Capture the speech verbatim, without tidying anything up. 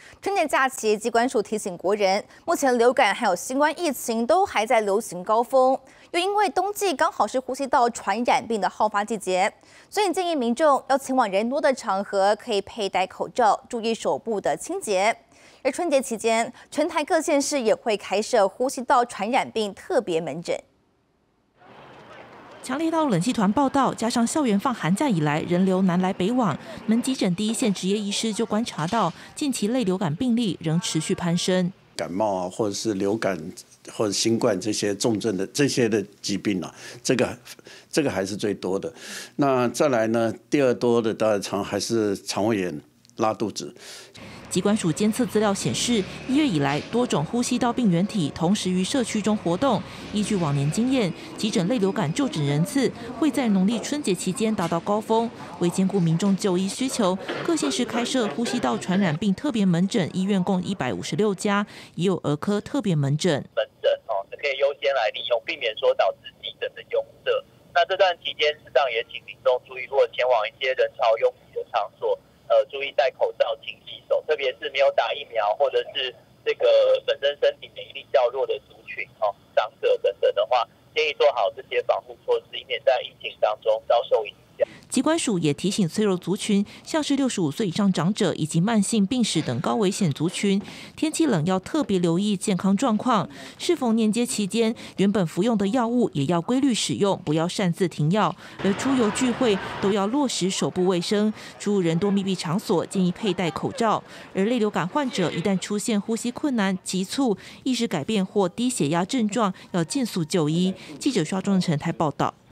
春节假期，疾管署提醒国人，目前流感还有新冠疫情都还在流行高峰，又因为冬季刚好是呼吸道传染病的好发季节，所以建议民众要前往人多的场合，可以佩戴口罩，注意手部的清洁。而春节期间，全台各县市也会开设呼吸道传染病特别门诊。 强烈到冷气团报道，加上校园放寒假以来人流南来北往，门急诊第一线执业医师就观察到，近期类流感病例仍持续攀升。 感冒啊，或者是流感或者新冠这些重症的这些的疾病啊，这个这个还是最多的。那再来呢，第二多的大肠还是肠胃炎、拉肚子。 疾管署监测资料显示，一月以来，多种呼吸道病原体同时于社区中活动。依据往年经验，急诊类流感就诊人次会在农历春节期间达到高峰。为兼顾民众就医需求，各县市开设呼吸道传染病特别门诊，医院共一百五十六家，也有儿科特别门诊。 门诊哦，是可以优先来利用，避免说导致急诊的拥塞。那这段期间，适当也请民众注意，如果前往一些人潮拥挤的场所。 呃，注意戴口罩、勤洗手，特别是没有打疫苗或者是这个本身身体免疫力较弱的族群，哦，长者等等的话，建议做好这些防护措施，以免在疫情当中遭受影响。 疾管署也提醒脆弱族群，像是六十五岁以上长者以及慢性病史等高危险族群，天气冷要特别留意健康状况。适逢年节期间，原本服用的药物也要规律使用，不要擅自停药。而出游聚会都要落实手部卫生，出入人多密闭场所建议佩戴口罩。而类流感患者一旦出现呼吸困难、急促、意识改变或低血压症状，要尽速就医。记者刷中成台报道。